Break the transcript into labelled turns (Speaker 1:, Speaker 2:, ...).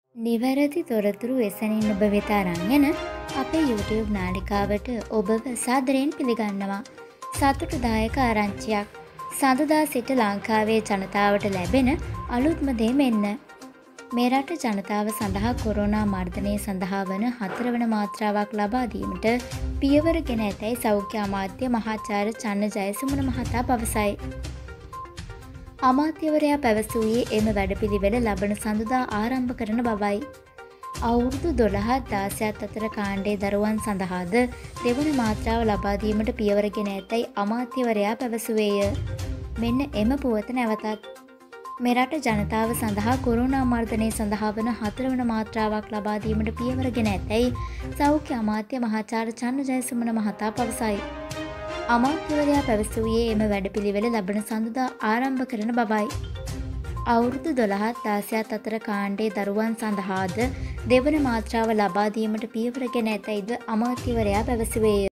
Speaker 1: නිවැරදි තොරතුරු එසැනින් ඔබ වෙත අරන් එන අපේ YouTube නාලිකාවට ඔබව සාදරයෙන් පිළිගන්නවා. සතුටුදායක ආරංචියක්. සඳුදා සිට ලංකාවේ ජනතාවට ලැබෙන අලුත්ම දේ මෙන්න. මේ රට ජනතාව සඳහා කොරෝනා මර්ධනය සඳහා වන 4 වන මාත්‍රාවක් ලබා දීමට පියවර ගෙන ඇතැයි සෞඛ්‍ය අමාත්‍ය මහාචාර්ය චන්න ජයසුමන මහතා පවසයි. අමාත්‍යවරයා පැවසුයේ එම වැඩපිළිවෙල ලබන සඳුදා ආරම්භ කරන බවයි. අවුරුදු 12-16 අතර කාණ්ඩයේ දරුවන් සඳහාද දෙවන මාත්‍රාව ලබා දීමට පියවර ගෙන ඇතැයි අමාත්‍යවරයා පැවසුවේය. මෙන්න එම පුවත නැවතත්. මෙරට ජනතාව සඳහා කොරෝනා මර්ධනය සඳහා වන 4 වන මාත්‍රාවක් ලබා දීමට පියවර ගෙන ඇතැයි සෞඛ්‍ය අමාත්‍ය මහාචාර්ය චන්න ජයසුමන මහතා පවසයි. අමාත්‍යවරයා පැවසුයේ එම වැඩපිළිවෙල ලබන සඳුදා ආරම්භ කරන බවයි. අවුරුදු 12-16 අතර කාණ්ඩයේ දරුවන් සඳහාද දෙවන මාත්‍රාව ලබා දීමට පියවර ගෙන ඇතැයිද අමාත්‍යවරයා පැවසුවේය.